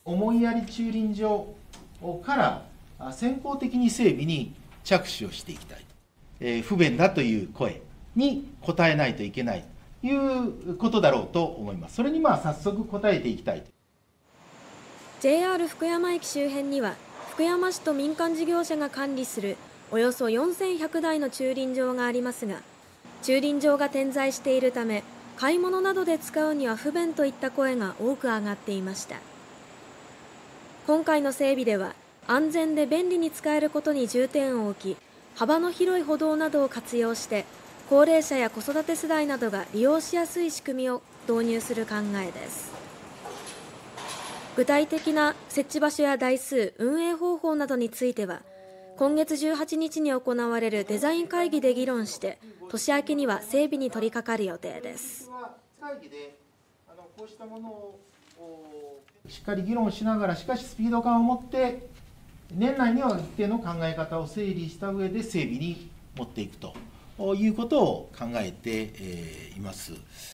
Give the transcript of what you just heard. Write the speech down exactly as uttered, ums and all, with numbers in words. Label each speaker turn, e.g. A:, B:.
A: 思いやり駐輪場から先行的に整備に着手をしていきたい、えー、不便だという声に応えないといけないということだろうと思います。それにまあ早速応えていきたい。
B: ジェイアール 福山駅周辺には福山市と民間事業者が管理するおよそよんせんひゃくだいの駐輪場がありますが、駐輪場が点在しているため買い物などで使うには不便といった声が多く上がっていました。今回の整備では安全で便利に使えることに重点を置き、幅の広い歩道などを活用して高齢者や子育て世代などが利用しやすい仕組みを導入する考えです。具体的な設置場所や台数、運営方法などについては今月じゅうはちにちに行われるデザイン会議で議論して年明けには整備に取り掛かる予定です。
A: しっかり議論しながら、しかしスピード感を持って年内には一定の考え方を整理した上で整備に持っていくということを考えています。